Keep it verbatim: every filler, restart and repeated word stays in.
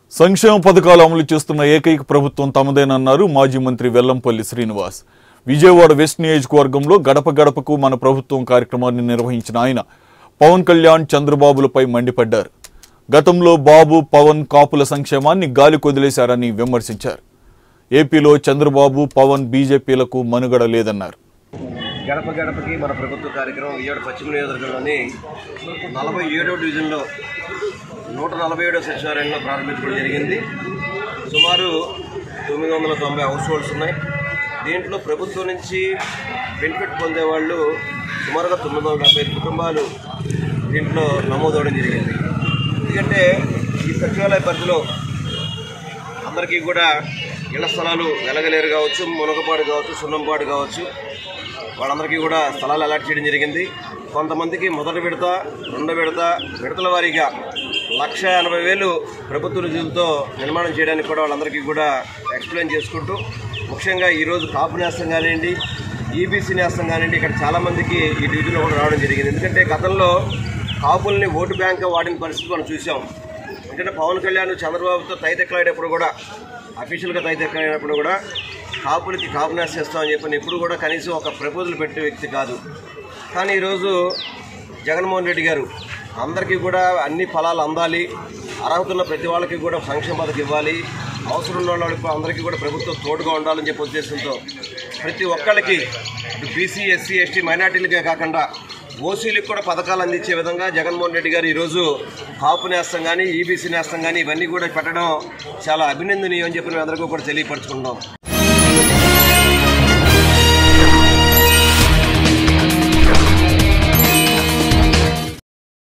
సంక్షేమ పథకాలు అమలు చేస్తున్న ఏకైక ప్రభుత్వం తమదేనన్నారు మాజీ మంత్రి వెల్లంపల్లి శ్రీనివాస్. విజయవాడ వెస్ట్ నియోజకవర్గంలో గడప గడపకు మన ప్రభుత్వం కార్యక్రమాన్ని నిర్వహించిన ఆయన పవన్ కళ్యాణ్, చంద్రబాబులపై మండిపడ్డారు. గతంలో బాబు, పవన్ కాపుల సంక్షేమాన్ని గాలి కొదిలేశారని విమర్శించారు. ఏపీలో చంద్రబాబు, పవన్ బీజేపీలకు మనుగడ లేదన్నారు. గడప గడపకి మన ప్రభుత్వ కార్యక్రమం విజయవాడ పశ్చిమ నియోజకవర్గంలోని నలభై ఏడవ డివిజన్లో నూట నలభై ఏడవ సచివాలయంలో ప్రారంభించడం జరిగింది. సుమారు తొమ్మిది వందల తొంభై హౌస్ హోల్డ్స్ ఉన్నాయి. దీంట్లో ప్రభుత్వం నుంచి బెనిఫిట్ పొందేవాళ్ళు సుమారుగా తొమ్మిది వందల డెబ్బై ఐదు కుటుంబాలు దీంట్లో నమోదవడం జరిగింది. ఎందుకంటే ఈ సచివాలయ పరిధిలో అందరికీ కూడా ఇళ్ల స్థలాలు వెలగలేరు కావచ్చు, మునగపాడు కావచ్చు, సున్నంపాడు కావచ్చు, వాళ్ళందరికీ కూడా స్థలాలు అలాట్ చేయడం జరిగింది. కొంతమందికి మొదటి విడత, రెండో విడత, విడతల వారీగా లక్ష ఎనభై వేలు ప్రభుత్వ నిధులతో నిర్మాణం చేయడానికి కూడా వాళ్ళందరికీ కూడా ఎక్స్ప్లెయిన్ చేసుకుంటూ, ముఖ్యంగా ఈరోజు కాపు నేస్తం కానివ్వండి, ఈబీసీ నేస్తం కానివ్వండి, ఇక్కడ చాలామందికి ఈ డివిజన్లో కూడా రావడం జరిగింది. ఎందుకంటే గతంలో కాపుల్ని ఓటు బ్యాంక్గా వాడిన పరిస్థితి మనం చూసాం. ఎందుకంటే పవన్ కళ్యాణ్ చంద్రబాబుతో తైతెక్కలాడేప్పుడు కూడా, అఫీషియల్గా తైతెక్కలాడినప్పుడు కూడా కాపులకి కాపు నేస్తం చేస్తామని చెప్పని ఎప్పుడు కూడా కనీసం ఒక ప్రపోజల్ పెట్టే వ్యక్తి కాదు. కానీ ఈరోజు జగన్మోహన్ రెడ్డి గారు అందరికీ కూడా అన్ని ఫలాలు అందాలి, అర్హత ఉన్న ప్రతి వాళ్ళకి కూడా సంక్షేమ పథకం ఇవ్వాలి, అవసరం ఉన్న వాళ్ళకి అందరికీ కూడా ప్రభుత్వం తోడుగా ఉండాలని చెప్పే ఉద్దేశంతో ప్రతి ఒక్కళ్ళకి బీసీ, ఎస్సీ, ఎస్టీ, మైనార్టీలకే కాకుండా ఓసీలకు కూడా పథకాలు అందించే విధంగా జగన్మోహన్ రెడ్డి గారు ఈరోజు కాపు నేస్తం కానీ, ఈబీసీ నేస్తం కానీ ఇవన్నీ కూడా పెట్టడం చాలా అభినందనీయం అని చెప్పి మేము అందరికీ కూడా తెలియపరచుకుంటున్నాం.